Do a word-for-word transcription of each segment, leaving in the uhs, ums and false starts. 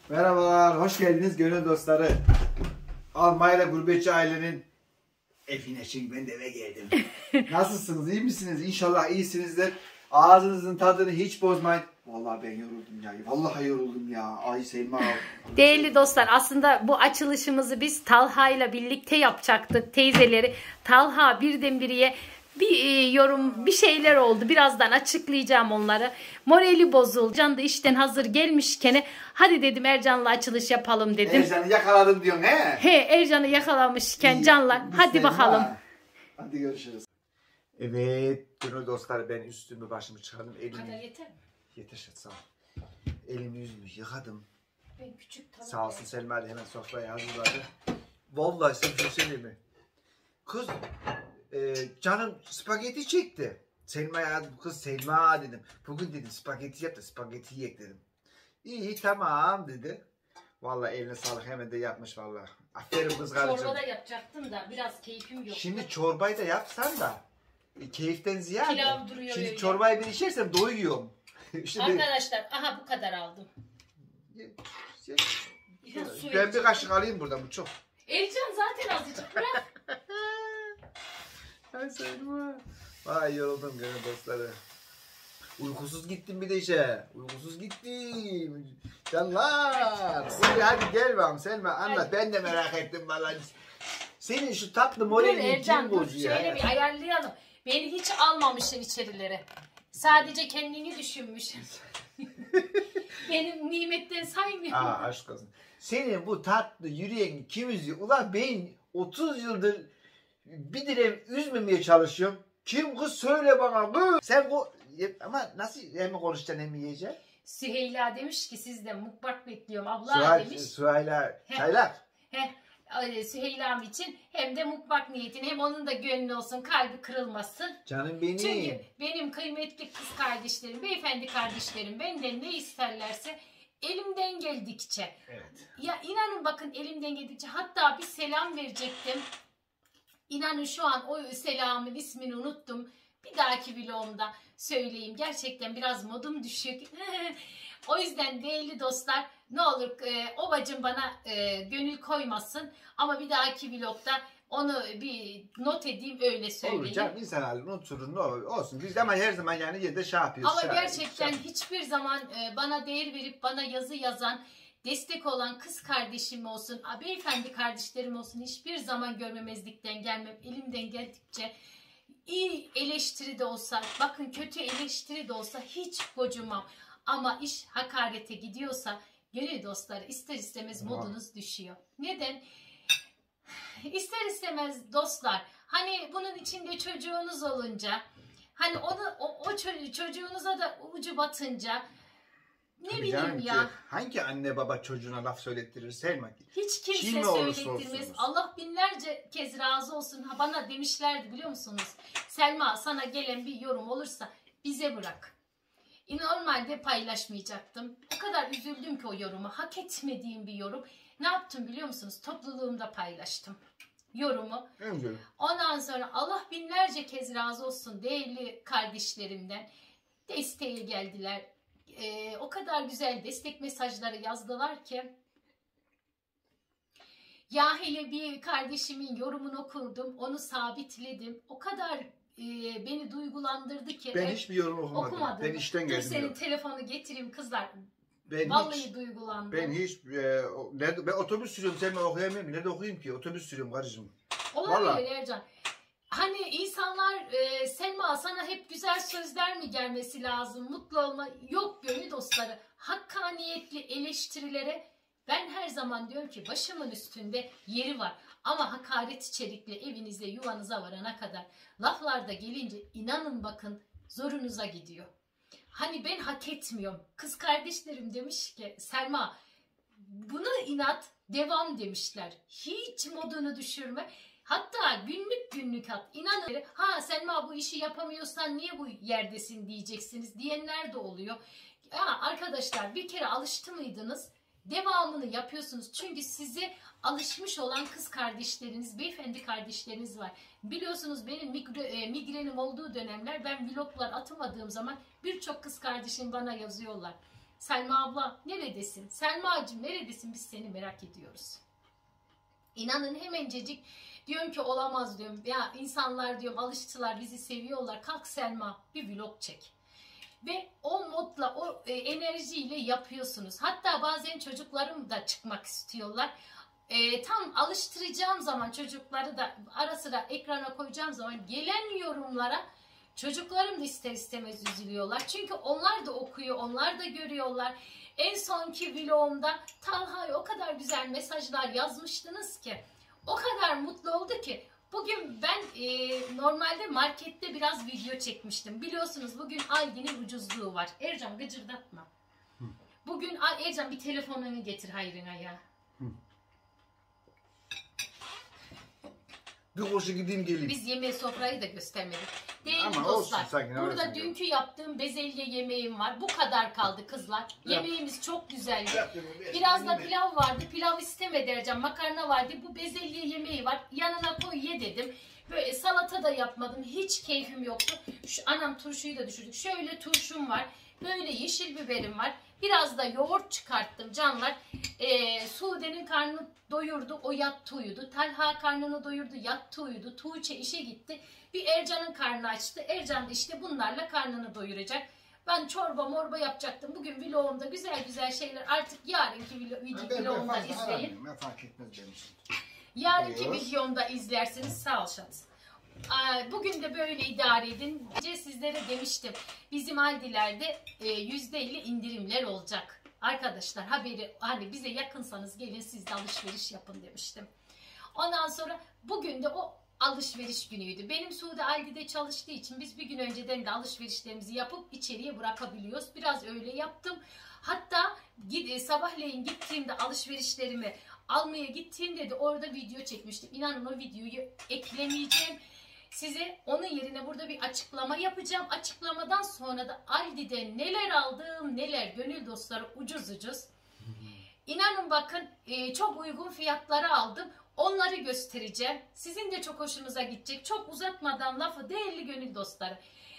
Merhabalar, hoş geldiniz gönül dostları. Almanya gurbetçi ailenin evine, çünkü ben de eve geldim. Nasılsınız, iyi misiniz? İnşallah iyisinizdir. Ağzınızın tadını hiç bozmayın. Vallahi ben yoruldum ya. Vallahi yoruldum ya. Ay Selma. Değerli dostlar, aslında bu açılışımızı biz Talha ile birlikte yapacaktık, teyzeleri. Talha birdenbire bir e, yorum, bir şeyler oldu. Birazdan açıklayacağım onları. Morali bozuldu. Can da işten hazır gelmişken hadi dedim Ercan'la açılış yapalım dedim. Ercan'ı yakaladım diyorsun he? He, Ercan'ı yakalamışken İyi, Can'la hadi Selma. bakalım. Hadi görüşürüz. Evet gönül dostlar, ben üstümü başımı çıkardım. Elimi... Bu kadar yeter mi? Yeter, sağ ol. Elimi yüzümü yıkadım. Ben küçük tabii. Sağ olsun Selma da hemen sofraya hazırladı. Vallahi sen bir şey söyleyeyim mi? Kız e, canım spagetti çekti. Selma'ya kız Selma dedim. Bugün dedim spagetti yap da spagetti yiyek dedim. İyi tamam dedi. Vallahi eline sağlık, hemen de yapmış vallahi. Aferin kız karıcığım. Çorba da yapacaktım da biraz keyfim yok. Şimdi çorbayı da yapsan da e, keyiften ziyade. Pilav duruyor Şimdi öyle. çorbayı bir içersem doyuyorum. Şimdi, Arkadaşlar aha bu kadar aldım. ben bir Su kaşık alayım buradan, bu çok. Ercan zaten azıcık bırak. Ay Selma. Vay yoruldum gönül dostları. Uykusuz gittim bir de işe. Uykusuz gittim. Canlar. Şimdi hadi gel bakalım Selma anlat. Hadi. Ben de merak ettim vallahi. Senin şu tatlı Dur moralini Ercan kim dur bozuyor? şöyle bir ayarlayalım. Beni hiç almamışsın içerilere. Sadece kendini düşünmüş. Benim nimetten saymıyor. Aa aşk olsun. Senin bu tatlı yüreğin kim üzüyor? Ulan ben otuz yıldır bir direm üzmemeye çalışıyorum. Kim kız söyle bana kız. Sen bu ama nasıl hem konuşacaksın hem yiyeceksin? Süheyla demiş ki sizden mukbak bekliyorum abla Suhayla, demiş. Suhayla, He. çaylak. Heh, e, Süheyla'm için hem de mukbak niyetin, hem onun da gönlü olsun, kalbi kırılmasın. Canım benim. Çünkü benim kıymetli kız kardeşlerim, beyefendi kardeşlerim benden ne isterlerse elimden geldikçe. Evet. Ya inanın bakın elimden geldikçe, hatta bir selam verecektim. İnanın şu an o selamın ismini unuttum. Bir dahaki vlogumda söyleyeyim. Gerçekten biraz modum düşük. O yüzden değerli dostlar, ne olur e, o bacım bana e, gönül koymasın. Ama bir dahaki vlogda onu bir not edeyim, öyle söyleyeyim. Olur canım, insan halini unuturur, ne olur olsun. Biz de ama her zaman yani yine de şey yapıyoruz. Ama şey gerçekten yapıyoruz. hiçbir zaman e, bana değer verip bana yazı yazan, destek olan kız kardeşim olsun, beyefendi kardeşlerim olsun, hiçbir zaman görmemezlikten gelmem. Elimden geldikçe iyi eleştiri de olsa, bakın kötü eleştiri de olsa hiç gocunmam. Ama iş hakarete gidiyorsa gönül dostları ister istemez modunuz düşüyor. Neden? İster istemez dostlar, hani bunun içinde çocuğunuz olunca, hani onu o, o çocuğunuza da ucu batınca, ne Tabii bileyim canım ya. ki, hangi anne baba çocuğuna laf söylettirir Selma? Hiç kimse Kim olursa söylettirmez. olsunuz. Allah binlerce kez razı olsun. Ha, bana demişlerdi biliyor musunuz? Selma, sana gelen bir yorum olursa bize bırak. Normalde paylaşmayacaktım. O kadar üzüldüm ki o yorumu. Hak etmediğim bir yorum. Ne yaptım biliyor musunuz? Topluluğumda paylaştım yorumu. Evet. Ondan sonra Allah binlerce kez razı olsun değerli kardeşlerimden. Desteğe geldiler. Ee, o kadar güzel destek mesajları yazdılar ki. Ya hele bir kardeşimin yorumunu okudum. Onu sabitledim. O kadar e, beni duygulandırdı ki. Ben evet, hiçbir yorum okumadım. okumadım. Ben işten Dur geldim. senin diyorum. telefonu getireyim kızlar. Ben Vallahi hiç, duygulandım. ben hiç e, o- nerede, ben otobüs sürüyorum, Selma okuyamıyorum. Nerede okuyayım ki? Otobüs sürüyorum karıcığım. Olabilir Vallahi. Ercan. Hani insanlar e, Selma sana hep güzel sözler mi gelmesi lazım? Mutlu olma. Yok gönül dostları. Hakkaniyetli eleştirilere ben her zaman diyorum ki başımın üstünde yeri var. Ama hakaret içerikli evinize yuvanıza varana kadar laflarda gelince inanın bakın zorunuza gidiyor. Hani ben hak etmiyorum. Kız kardeşlerim demiş ki Selma buna inat devam demişler. Hiç modunu düşürme. Hatta günlük günlük at. İnanın ha Selma bu işi yapamıyorsan niye bu yerdesin diyeceksiniz diyenler de oluyor. Ya arkadaşlar bir kere alıştı mıydınız? Devamını yapıyorsunuz. Çünkü size alışmış olan kız kardeşleriniz, beyefendi kardeşleriniz var. Biliyorsunuz benim migre, migrenim olduğu dönemler ben vloglar atamadığım zaman birçok kız kardeşim bana yazıyorlar. Selma abla neredesin? Selmacığım neredesin? Biz seni merak ediyoruz. İnanın hemencecik diyorum ki olamaz diyorum. Ya insanlar diyorum alıştılar, bizi seviyorlar. Kalk Selma bir vlog çek. Ve o modla, o e, enerjiyle yapıyorsunuz. Hatta bazen çocuklarım da çıkmak istiyorlar. E, tam alıştıracağım zaman çocukları da ara sıra ekrana koyacağım zaman gelen yorumlara çocuklarım da ister istemez üzülüyorlar. Çünkü onlar da okuyor, onlar da görüyorlar. En sonki vlogumda Talha'ya o kadar güzel mesajlar yazmıştınız ki, o kadar mutlu oldu ki. Bugün ben e, normalde markette biraz video çekmiştim. Biliyorsunuz bugün Aldi'nin ucuzluğu var. Ercan gıcırdatma. Hı. Bugün Ercan bir telefonunu getir hayrına ya. Hı. Bir koşu gideyim geleyim. Biz yemeği sofrayı da göstermedik. Değerli Ama dostlar, olsun, sanki, burada dünkü yaptığım bezelye yemeğim var. Bu kadar kaldı kızlar. Yap. Yemeğimiz çok güzeldi. Yap, Biraz da pilav vardı. Pilav istemedi Ercan. Makarna vardı. Bu bezelye yemeği var. Yanına koy ye dedim. Böyle salata da yapmadım. Hiç keyfim yoktu. Şu, anam turşuyu da düşürdük. Şöyle turşum var. Böyle yeşil biberim var. Biraz da yoğurt çıkarttım canlar. Ee, Sude'nin karnını doyurdu. O yattı uyudu. Talha karnını doyurdu. Yattı uyudu. Tuğçe işe gitti. Bir Ercan'ın karnı açtı. Ercan da işte bunlarla karnını doyuracak. Ben çorba morba yapacaktım. Bugün vlogumda güzel güzel şeyler. Artık yarınki vlogumda izleyin. Ben fark etmez benim için. Yarınki videomda izlersiniz. Sağ ol şans. Bugün de böyle idare edin. Sizlere demiştim. Bizim Aldi'lerde yüzde elli indirimler olacak. Arkadaşlar haberi, hani bize yakınsanız gelin siz de alışveriş yapın demiştim. Ondan sonra bugün de o alışveriş günüydü. Benim Suudi Aldi'de çalıştığı için biz bir gün önceden de alışverişlerimizi yapıp içeriye bırakabiliyoruz. Biraz öyle yaptım. Hatta sabahleyin gittiğimde alışverişlerimi almaya gittiğimde de orada video çekmiştim. İnanın o videoyu eklemeyeceğim. Size onun yerine burada bir açıklama yapacağım. Açıklamadan sonra da Aldi'de neler aldım, neler gönül dostları ucuz ucuz. İnanın bakın çok uygun fiyatlara aldım. Onları göstereceğim. Sizin de çok hoşunuza gidecek. Çok uzatmadan lafı değerli gönül dostları.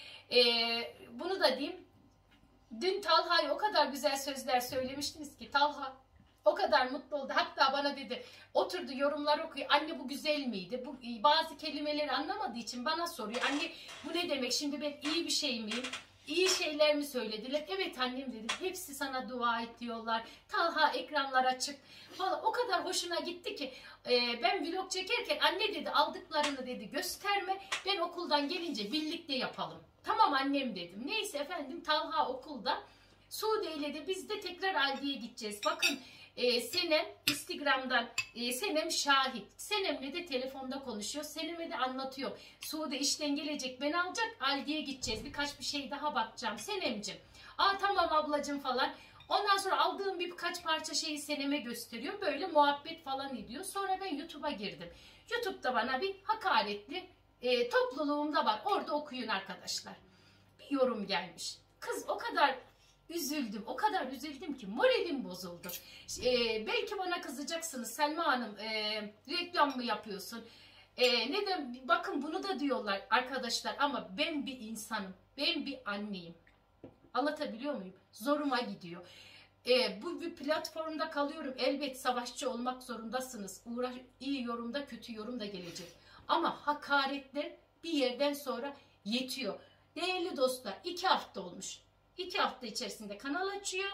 Ee, bunu da diyeyim. Dün Talha'ya o kadar güzel sözler söylemiştiniz ki Talha o kadar mutlu oldu. Hatta bana dedi, oturdu yorumlar okuyor. Anne bu güzel miydi? Bu bazı kelimeleri anlamadığı için bana soruyor. Anne bu ne demek? Şimdi ben iyi bir şey miyim? İyi şeyler mi söylediler? Evet annem dedi. Hepsi sana dua et diyorlar. Talha ekranlar açık. Valla o kadar hoşuna gitti ki e, ben vlog çekerken anne dedi aldıklarını dedi gösterme. Ben okuldan gelince birlikte yapalım. Tamam annem dedim. Neyse efendim Talha okulda. Sude ile de biz de tekrar Aldi'ye gideceğiz. Bakın e, Senem Instagram'dan e, Senem şahit. Senem'le de telefonda konuşuyor. Senem'e de anlatıyor. Sude işten gelecek beni alacak. Aldi'ye gideceğiz. Birkaç bir şey daha bakacağım. Senem'cim. Aa tamam ablacım falan. Ondan sonra aldığım birkaç parça şeyi Senem'e gösteriyor. Böyle muhabbet falan ediyor. Sonra ben YouTube'a girdim. YouTube'da bana bir hakaretli e, topluluğumda var. Orada okuyun arkadaşlar. Bir yorum gelmiş. Kız o kadar üzüldüm. O kadar üzüldüm ki moralim bozuldu. Ee, belki bana kızacaksınız. Selma Hanım e, reklam mı yapıyorsun? E, neden? Bakın bunu da diyorlar arkadaşlar ama ben bir insanım. Ben bir anneyim. Anlatabiliyor muyum? Zoruma gidiyor. E, bu bir platformda kalıyorum. Elbet savaşçı olmak zorundasınız. Uğraş, iyi yorumda kötü yorum da gelecek. Ama hakaretler bir yerden sonra yetiyor. Değerli dostlar iki hafta olmuş. İki hafta içerisinde kanal açıyor.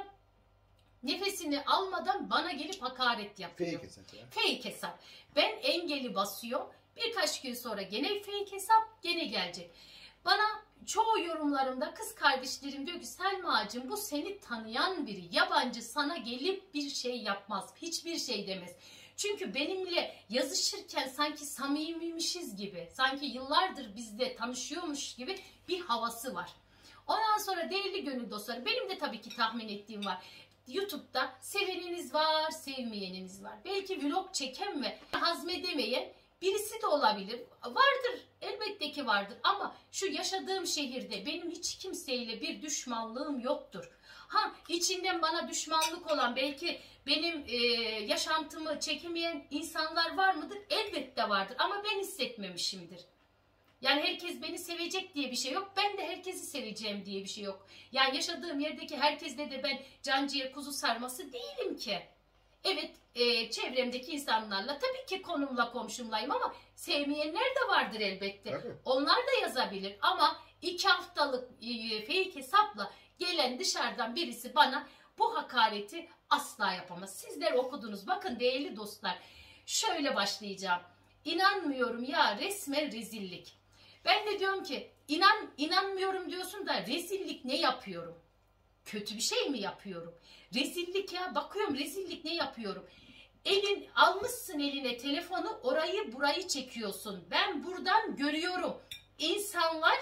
Nefesini almadan bana gelip hakaret yapıyor. Fake hesap ya. Fake hesap. Ben engeli basıyor. Birkaç gün sonra gene fake hesap gene gelecek. Bana çoğu yorumlarımda kız kardeşlerim diyor ki Selma'cığım bu seni tanıyan biri. Yabancı sana gelip bir şey yapmaz. Hiçbir şey demez. Çünkü benimle yazışırken sanki samimiymişiz gibi. Sanki yıllardır bizde tanışıyormuş gibi bir havası var. Ondan sonra değerli gönül dostları benim de tabii ki tahmin ettiğim var. YouTube'da seveniniz var, sevmeyeniniz var. Belki vlog çeken ve hazmedemeyen birisi de olabilir. Vardır, elbette ki vardır. Ama şu yaşadığım şehirde benim hiç kimseyle bir düşmanlığım yoktur. Ha içinden bana düşmanlık olan belki benim e, yaşantımı çekemeyen insanlar var mıdır? Elbette vardır ama ben hissetmemişimdir. Yani herkes beni sevecek diye bir şey yok. Ben de herkesi seveceğim diye bir şey yok. Yani yaşadığım yerdeki herkesle de ben canciğer kuzu sarması değilim ki. Evet, e, çevremdeki insanlarla tabii ki konumla komşumlayım ama sevmeyenler de vardır elbette. Tabii. Onlar da yazabilir ama iki haftalık e, fake hesapla gelen dışarıdan birisi bana bu hakareti asla yapamaz. Sizler okudunuz. Bakın değerli dostlar, şöyle başlayacağım. İnanmıyorum ya, resmen rezillik. Ben de diyorum ki inan inanmıyorum diyorsun da rezillik ne yapıyorum? Kötü bir şey mi yapıyorum? Rezillik ya, bakıyorum rezillik ne yapıyorum? Elin almışsın eline telefonu, orayı burayı çekiyorsun. Ben buradan görüyorum. İnsanlar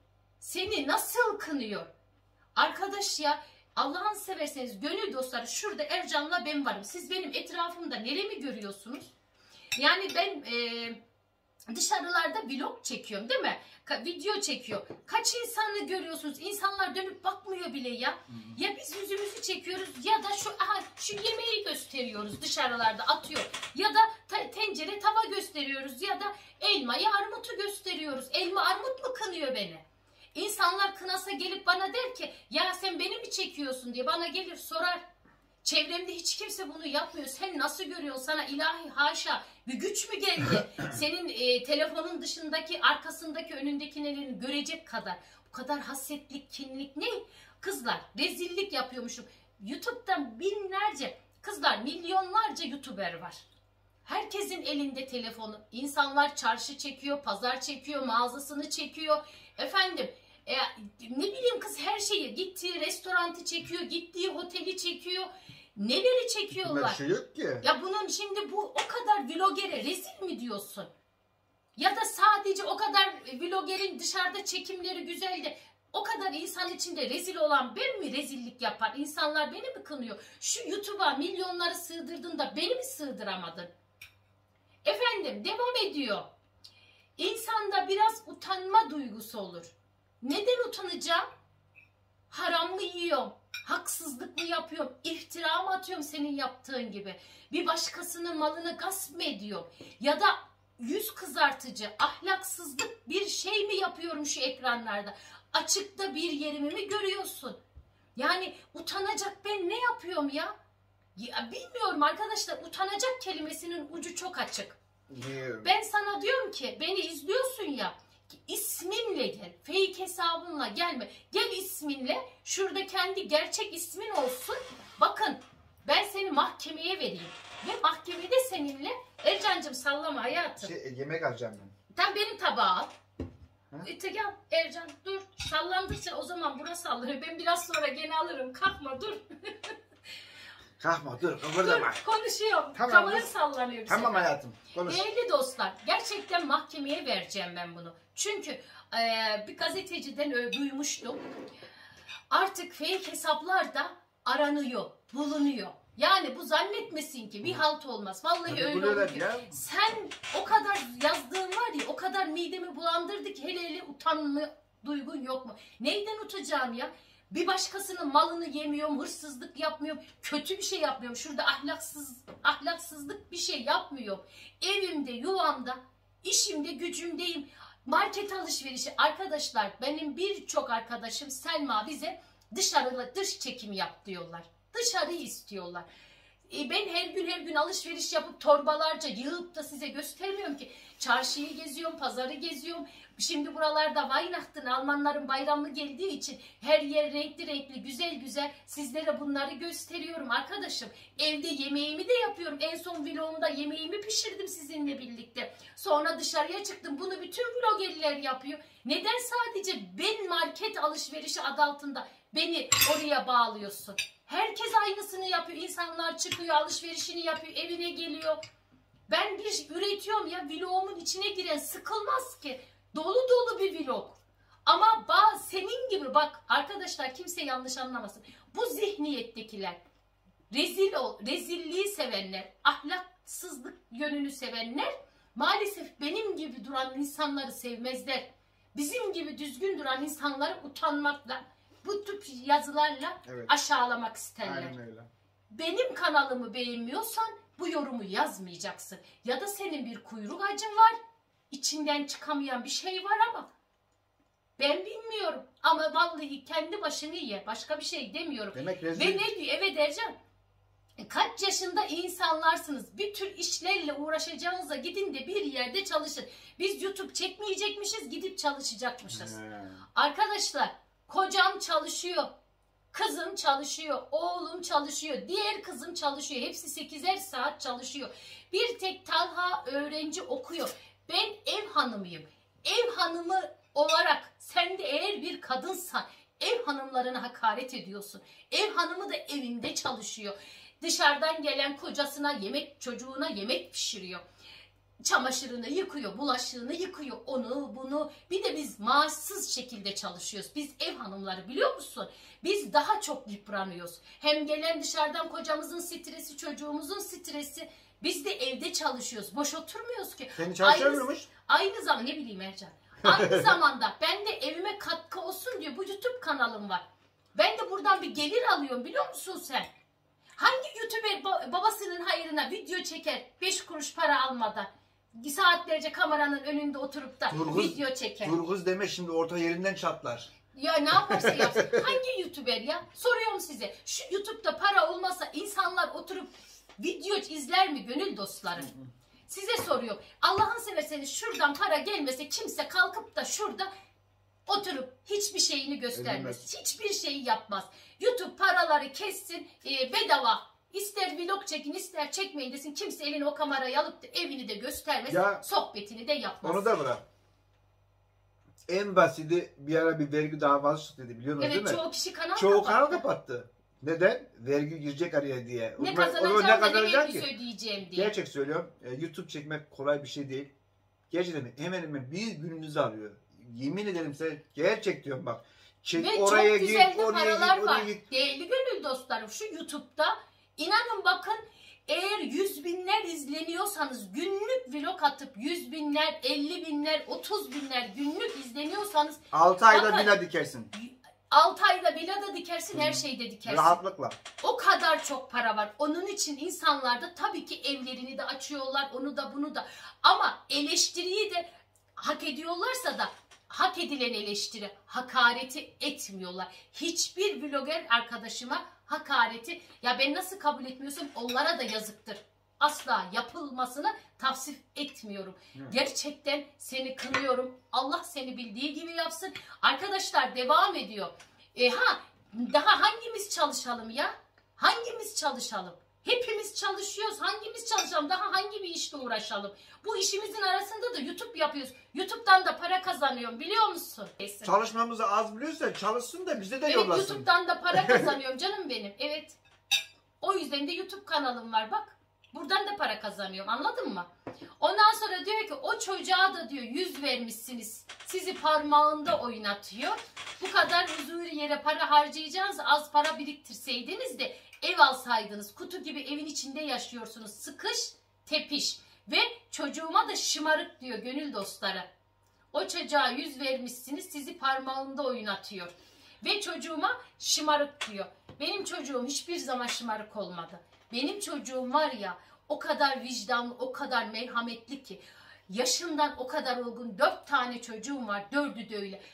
seni nasıl kınıyor? Arkadaş ya, Allah'ın severseniz gönül dostları, şurada Ercan'la ben varım. Siz benim etrafımda neremi görüyorsunuz? Yani ben e, dışarılarda vlog çekiyorum değil mi? Ka- video çekiyor. Kaç insanı görüyorsunuz? İnsanlar dönüp bakmıyor bile ya. Hı hı. Ya biz yüzümüzü çekiyoruz ya da şu aha, şu yemeği gösteriyoruz dışarılarda atıyor. Ya da ta- tencere tava gösteriyoruz ya da elmayı armutu gösteriyoruz. Elma armut mu kınıyor beni? İnsanlar kınasa gelip bana der ki ya sen beni mi çekiyorsun diye bana gelir sorar. Çevremde hiç kimse bunu yapmıyor. Sen nasıl görüyorsun? Sana ilahi haşa bir güç mü geldi? Senin e, telefonun dışındaki, arkasındaki, önündekilerini görecek kadar. Bu kadar hasetlik, kinlik ne? Kızlar rezillik yapıyormuşum. YouTube'dan binlerce, kızlar milyonlarca YouTuber var. Herkesin elinde telefonu. İnsanlar çarşı çekiyor, pazar çekiyor, mağazasını çekiyor. Efendim e, ne bileyim kız her şeyi. Gittiği restoranı çekiyor, gittiği oteli çekiyor. Neleri çekiyorlar? Şey yok ki. Ya bunun şimdi bu o kadar vlogere rezil mi diyorsun? Ya da sadece o kadar vlogerin dışarıda çekimleri güzeldi. O kadar insan içinde rezil olan ben mi rezillik yapar? İnsanlar beni mi kınıyor? Şu YouTube'a milyonları sığdırdın da beni mi sığdıramadın? Efendim devam ediyor. İnsanda biraz utanma duygusu olur. Neden utanacağım? Haram mı yiyorum? Haksızlık mı yapıyorum? İftira mı atıyorum senin yaptığın gibi? Bir başkasının malını gasp mı ediyorum? Ya da yüz kızartıcı, ahlaksızlık bir şey mi yapıyorum şu ekranlarda? Açıkta bir yerimi mi görüyorsun? Yani utanacak ben ne yapıyorum ya? Ya bilmiyorum arkadaşlar, utanacak kelimesinin ucu çok açık. Biliyorum. Ben sana diyorum ki beni izliyorsun ya, isminle gel, fake hesabınla gelme, gel isminle, şurada kendi gerçek ismin olsun. Bakın ben seni mahkemeye vereyim ve mahkemede seninle Ercan'cığım sallama hayatım. Şey, yemek alacağım ben. Sen benim tabağı al. İşte gel Ercan dur, sallandıkça o zaman burası sallanıyor, ben biraz sonra gene alırım, kalkma dur. Kalkma dur kıvırdama. Dur konuşuyorum. Tamam, Kamerayı dur. sallanıyor. bir Tamam sefer. hayatım konuş. Değerli dostlar, gerçekten mahkemeye vereceğim ben bunu. Çünkü e, bir gazeteciden öyle duymuştum. Artık fake hesaplar da aranıyor, bulunuyor. Yani bu zannetmesin ki bir halt olmaz. Vallahi Hadi öyle buluyorlar olur ki. ya. Sen o kadar yazdığın var ya, o kadar midemi bulandırdı ki hele hele utanma duygun yok mu? Neyden utacağım ya? Bir başkasının malını yemiyorum, hırsızlık yapmıyorum, kötü bir şey yapmıyorum. Şurada ahlaksız, ahlaksızlık bir şey yapmıyorum. Evimde, yuvamda, işimde, gücümdeyim. Market alışverişi. Arkadaşlar benim birçok arkadaşım Selma bize dışarıda dış çekim yap diyorlar. Dışarıyı istiyorlar. E ben her gün her gün alışveriş yapıp torbalarca yığıp da size göstermiyorum ki. Çarşıyı geziyorum, pazarı geziyorum. Şimdi buralarda Weihnachten, Almanların bayramı geldiği için her yer renkli renkli, güzel güzel sizlere bunları gösteriyorum arkadaşım. Evde yemeğimi de yapıyorum. En son vlogumda yemeğimi pişirdim sizinle birlikte. Sonra dışarıya çıktım. Bunu bütün vloggerler yapıyor. Neden sadece ben market alışverişi adı altında beni oraya bağlıyorsun? Herkes aynısını yapıyor. İnsanlar çıkıyor, alışverişini yapıyor, evine geliyor. Ben bir üretiyorum ya, vlogumun içine giren sıkılmaz ki. Dolu dolu bir vlog. Ama bazı senin gibi bak arkadaşlar, kimse yanlış anlamasın. Bu zihniyettekiler, rezil ol, rezilliği sevenler, ahlaksızlık yönünü sevenler maalesef benim gibi duran insanları sevmezler. Bizim gibi düzgün duran insanları utanmakla, bu tip yazılarla evet, aşağılamak isterler. Aynen öyle. Benim kanalımı beğenmiyorsan bu yorumu yazmayacaksın. Ya da senin bir kuyruk acın var içinden çıkamayan bir şey var ama ben bilmiyorum. Ama vallahi kendi başını ye. Başka bir şey demiyorum. Demek Ve rezil. ne diyor? Evet Ercan. Kaç yaşında insanlarsınız? Bir tür işlerle uğraşacağınıza gidin de bir yerde çalışın. Biz YouTube çekmeyecekmişiz, gidip çalışacakmışız. He. Arkadaşlar, kocam çalışıyor. Kızım çalışıyor, oğlum çalışıyor, diğer kızım çalışıyor. Hepsi sekizer saat çalışıyor. Bir tek Talha öğrenci okuyor. Ben ev hanımıyım. Ev hanımı olarak sen de eğer bir kadınsan ev hanımlarına hakaret ediyorsun. Ev hanımı da evinde çalışıyor. Dışarıdan gelen kocasına yemek, çocuğuna yemek pişiriyor. Çamaşırını yıkıyor, bulaşığını yıkıyor, onu bunu. Bir de biz maaşsız şekilde çalışıyoruz. Biz ev hanımları, biliyor musun? Biz daha çok yıpranıyoruz. Hem gelen dışarıdan kocamızın stresi, çocuğumuzun stresi. Biz de evde çalışıyoruz. Boş oturmuyoruz ki. Seni çalışıyor Aynı- muymuş? Aynı zamanda ne bileyim Ercan. Aynı zamanda ben de evime katkı olsun diye bu YouTube kanalım var. Ben de buradan bir gelir alıyorum, biliyor musun sen? Hangi YouTuber ba- babasının hayrına video çeker beş kuruş para almadan? Saatlerce kameranın önünde oturup da Turguz- video çeker. Turguz deme şimdi orta yerinden çatlar. Ya ne yaparsa yapsın. Hangi YouTuber ya? Soruyorum size. Şu YouTube'da para olmasa insanlar oturup video izler mi gönül dostları? Size soruyorum. Allah'ın severseniz şuradan para gelmese kimse kalkıp da şurada oturup hiçbir şeyini göstermez. Edilmez. Hiçbir şeyi yapmaz. YouTube paraları kessin, e, bedava. İster vlog çekin, ister çekmeyin desin. Kimse elini o kamerayı alıp da evini de göstermez. Ya, sohbetini de yapmaz. Onu da bırak. En basiti bir ara bir vergi davası çıktı biliyorsunuz Evet, değil mi? çoğu kişi kanal Çoğu kapattı. kanal kapattı. Neden? Vergi girecek araya diye. Ne O- kazanacağım o- da ne kazanacak vergisi ki? ödeyeceğim diye. Gerçek söylüyorum. e, YouTube çekmek kolay bir şey değil. Gerçekten hemen hemen bir gününüzü alıyor. Yemin ederim size gerçek diyorum bak. Çek, Ve oraya çok git, güzel de oraya paralar git, var. oraya git. Değerli gönül dostlarım, şu YouTube'da inanın bakın, eğer yüz binler izleniyorsanız, günlük vlog atıp yüz binler, elli binler, otuz binler günlük izleniyorsanız altı ayda Bakın. bina dikersin. altı ayda villa da dikersin, her şeyde dikersin. Rahatlıkla. O kadar çok para var. Onun için insanlar da tabii ki evlerini de açıyorlar, onu da bunu da. Ama eleştiriyi de hak ediyorlarsa da hak edilen eleştiri, hakareti etmiyorlar. Hiçbir vlogger arkadaşıma hakareti, ya ben nasıl kabul etmiyorsam onlara da yazıktır. Asla yapılmasını tavsiye etmiyorum. Evet. Gerçekten seni kınıyorum. Allah seni bildiği gibi yapsın. Arkadaşlar devam ediyor. E, ha daha hangimiz çalışalım ya? Hangimiz çalışalım? Hepimiz çalışıyoruz. Hangimiz çalışalım? Daha hangi bir işle uğraşalım? Bu işimizin arasında da YouTube yapıyoruz. YouTube'dan da para kazanıyorum, biliyor musun? Çalışmamızı az biliyorsan çalışsın da bize de Evet, yollasın. YouTube'dan da para kazanıyorum canım benim. Evet. O yüzden de YouTube kanalım var bak. Buradan da para kazanıyorum, anladın mı? Ondan sonra diyor ki o çocuğa da diyor yüz vermişsiniz. Sizi parmağında oynatıyor. Bu kadar huzuri yere para harcayacağınız, az para biriktirseydiniz de ev alsaydınız. Kutu gibi evin içinde yaşıyorsunuz. Sıkış, tepiş. Ve çocuğuma da şımarık diyor gönül dostları. O çocuğa yüz vermişsiniz, sizi parmağında oynatıyor. Ve çocuğuma şımarık diyor. Benim çocuğum hiçbir zaman şımarık olmadı. Benim çocuğum var ya, o kadar vicdanlı, o kadar merhametli ki. Yaşından o kadar olgun, dört tane çocuğum var, dördü de öyle.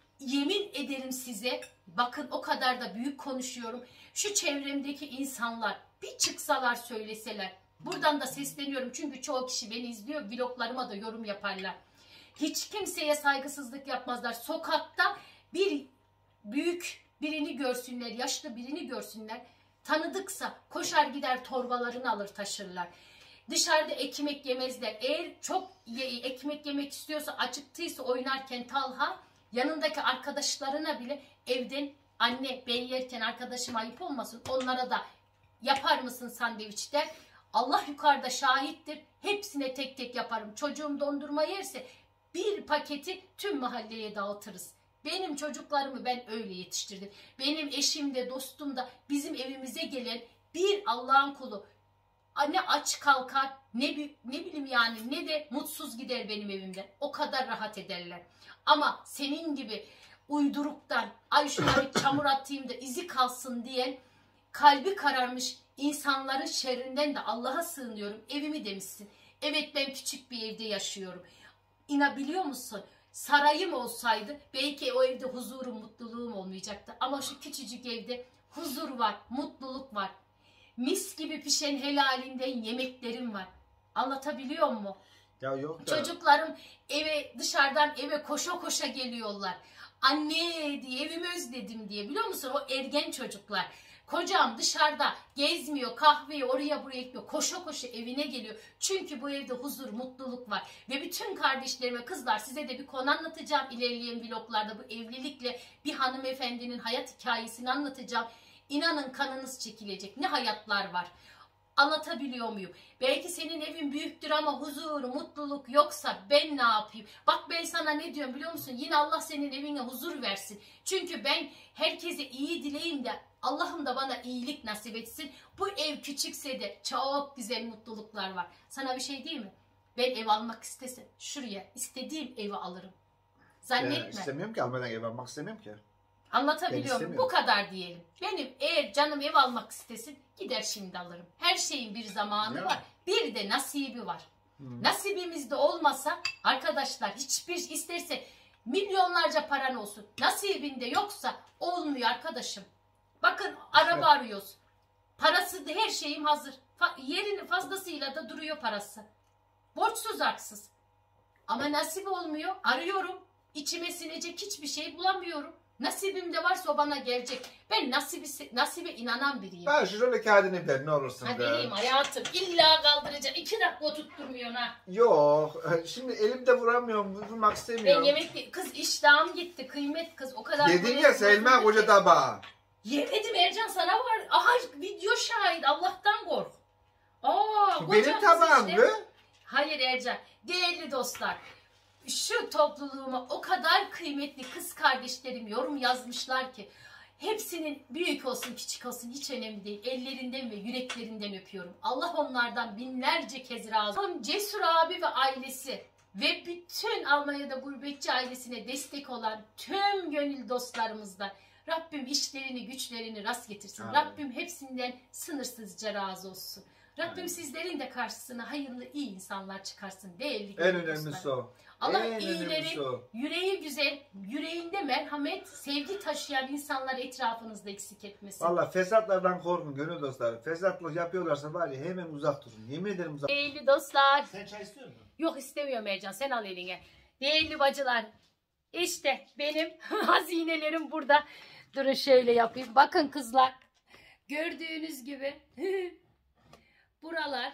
Yemin ederim size, bakın o kadar da büyük konuşuyorum. Şu çevremdeki insanlar bir çıksalar söyleseler. Buradan da sesleniyorum çünkü çoğu kişi beni izliyor, vloglarıma da yorum yaparlar. Hiç kimseye saygısızlık yapmazlar. Sokakta bir büyük birini görsünler, yaşlı birini görsünler. Tanıdıksa koşar gider torbalarını alır taşırlar. Dışarıda ekmek yemezler. Eğer çok ye ekmek yemek istiyorsa, acıktıysa oynarken Talha yanındaki arkadaşlarına bile evden anne ben yerken arkadaşım ayıp olmasın onlara da yapar mısın sandviç der. Allah yukarıda şahittir. Hepsine tek tek yaparım. Çocuğum dondurma yerse bir paketi tüm mahalleye dağıtırız. Benim çocuklarımı ben öyle yetiştirdim. Benim eşim de dostum da bizim evimize gelen bir Allah'ın kulu ne aç kalkar ne, ne bileyim yani ne de mutsuz gider benim evimden. O kadar rahat ederler. Ama senin gibi uyduruktan ay şuna bir çamur atayım da izi kalsın diyen kalbi kararmış insanların şerrinden de Allah'a sığınıyorum. Evimi demişsin. Evet ben küçük bir evde yaşıyorum. İnabiliyor musun? Sarayım olsaydı belki o evde huzurum, mutluluğum olmayacaktı. Ama şu küçücük evde huzur var, mutluluk var. Mis gibi pişen helalinden yemeklerim var. Anlatabiliyor muyum? Ya yok da. Çocuklarım eve dışarıdan eve koşa koşa geliyorlar. Anne diye evimi özledim diye, biliyor musun? O ergen çocuklar. Kocam dışarıda gezmiyor, kahveyi oraya buraya gitmiyor. Koşa koşa evine geliyor. Çünkü bu evde huzur, mutluluk var. Ve bütün kardeşlerime, kızlar, size de bir konu anlatacağım ilerleyen vloglarda. Bu evlilikle bir hanımefendinin hayat hikayesini anlatacağım. İnanın kanınız çekilecek. Ne hayatlar var. Anlatabiliyor muyum? Belki senin evin büyüktür ama huzur, mutluluk yoksa ben ne yapayım? Bak ben sana ne diyorum biliyor musun? Yine Allah senin evine huzur versin. Çünkü ben herkese iyi dileyim de Allah'ım da bana iyilik nasip etsin. Bu ev küçükse de çok güzel mutluluklar var. Sana bir şey diyeyim mi? Ben ev almak istesem şuraya istediğim evi alırım. Zannetme. Ya, istemiyorum ki, almadan ev almak istemiyorum ki. Anlatabiliyor muyum? Bu kadar diyelim. Benim eğer canım ev almak istesin gider şimdi alırım. Her şeyin bir zamanı Ya. var. Bir de nasibi var. Hı. Nasibimizde olmasa arkadaşlar, hiçbir isterse milyonlarca paran olsun. Nasibinde yoksa olmuyor arkadaşım. Bakın araba Evet. arıyoruz. Parası da her şeyim hazır. Fa yerinin fazlasıyla da duruyor parası. Borçsuz harçsız. Ama nasip olmuyor. Arıyorum. İçime sinecek hiçbir şey bulamıyorum. Nasibimde varsa o bana gelecek. Ben nasibi, nasibe inanan biriyim. Ben şu şöyle kağıdını ver ne olursun Ha be. vereyim hayatım. İlla kaldıracak. İki dakika oturtturmuyorsun ha. Yok. Şimdi elimde vuramıyorum. Vurmak Ben istemiyorum. yemek... Kız iştahım gitti. Kıymet kız. O kadar... Yedin böyle- ya Selma koca tabağı. Yemedim Ercan, sana var. Aha video şahit. Allah'tan kork. Aa, Benim kocamız tabağım işte. mı? Hayır Ercan. Değerli dostlar. Şu topluluğuma o kadar kıymetli kız kardeşlerim yorum yazmışlar ki. Hepsinin büyük olsun küçük olsun hiç önemli değil. Ellerinden ve yüreklerinden öpüyorum. Allah onlardan binlerce kez razı olsun. Cesur abi ve ailesi ve bütün Almanya'da gurbetçi ailesine destek olan tüm gönül dostlarımızdan Rabbim işlerini güçlerini rast getirsin. Amin. Rabbim hepsinden sınırsızca razı olsun. Rabbim Amin. sizlerin de karşısına hayırlı iyi insanlar çıkarsın. Değerli En gönül önemlisi dostlarım. o. Allah En önemlisi iyileri, o. yüreği güzel, yüreğinde merhamet, sevgi taşıyan insanları etrafınızda eksik etmesin. Valla fesatlardan korkun gönül dostları. Fesatlık yapıyorlarsa var ya hemen uzak durun. Yemin ederim uzak. Değerli dostlar. Sen çay istiyor musun? Yok istemiyorum Ercan, sen al eline. Değerli bacılar. İşte benim hazinelerim burada. Durun şöyle yapayım. Bakın kızlar. Gördüğünüz gibi. Buralar.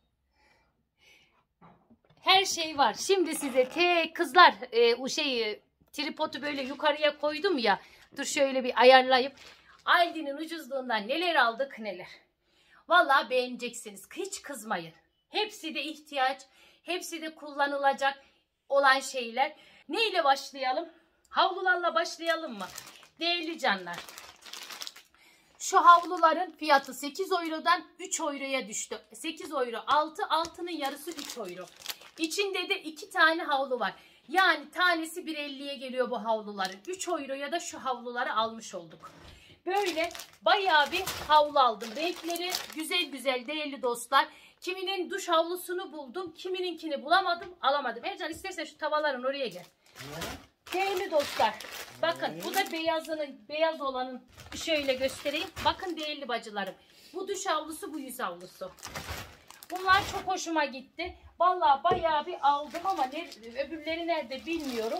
Her şey var. Şimdi size tek kızlar e, o şeyi tripodu böyle yukarıya koydum ya. Dur şöyle bir ayarlayıp. Aldi'nin ucuzluğundan neler aldık neler. Vallahi beğeneceksiniz. Hiç kızmayın. Hepsi de ihtiyaç. Hepsi de kullanılacak olan şeyler. Neyle başlayalım? Havlularla başlayalım mı? Değerli canlar. Şu havluların fiyatı sekiz eurodan üç euroya düştü. sekiz euro altı, altının yarısı üç euro. İçinde de iki tane havlu var. Yani tanesi bir elliye geliyor bu havluların. üç euroya da şu havluları almış olduk. Böyle bayağı bir havlu aldım. Renkleri güzel güzel değerli dostlar. Kiminin duş havlusunu buldum. Kimininkini bulamadım, alamadım. Ercan istersen şu tavaların oraya gel. Değerli dostlar. Bakın bu da beyazının, beyaz olanın şöyle göstereyim. Bakın değerli bacılarım. Bu duş havlusu, bu yüz havlusu. Bunlar çok hoşuma gitti. Vallahi bayağı bir aldım ama ne, öbürleri nerede bilmiyorum.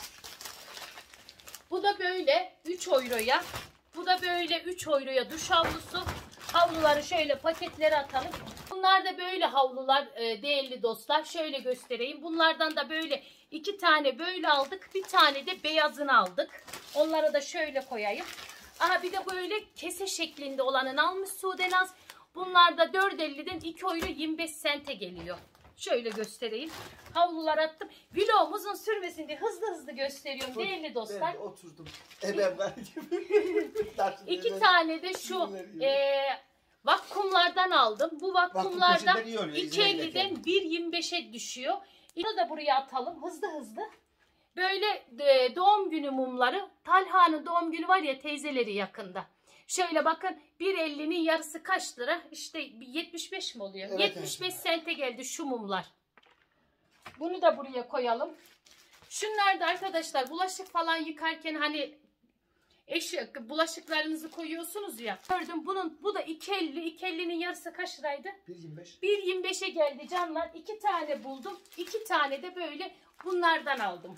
Bu da böyle üç euroya. Bu da böyle üç euroya duş havlusu. Havluları şöyle paketlere atalım. Bunlar da böyle havlular e, değerli dostlar. Şöyle göstereyim. Bunlardan da böyle iki tane böyle aldık. Bir tane de beyazını aldık. Onları da şöyle koyayım. Aha bir de böyle kese şeklinde olanını almış Sudenaz. Bunlar da dört elliden iki euro yirmi beş sente geliyor. Şöyle göstereyim. Havlular attım. Vlogum uzun sürmesin diye hızlı hızlı gösteriyorum değerli dostlar. Ben de oturdum. Ebem var gibi. İki tane de şu e, vakumlardan aldım. Bu vakumlardan poşetleri iyi oluyor, iki izleyin elliden bir yirmi beşe düşüyor. Bunu da buraya atalım hızlı hızlı. Böyle e, doğum günü mumları. Talha'nın doğum günü var ya, teyzeleri yakında. Şöyle bakın bir ellinin yarısı kaç lira? İşte yetmiş beş mi oluyor? Evet, yetmiş beş evet. sente geldi şu mumlar. Bunu da buraya koyalım. Şunlar da arkadaşlar bulaşık falan yıkarken hani eş, bulaşıklarınızı koyuyorsunuz ya. Gördüm bunun bu da iki elli. iki ellinin yarısı kaç liraydı? bir yirmi beş. bir yirmi beşe geldi canlar. iki tane buldum. iki tane de böyle bunlardan aldım.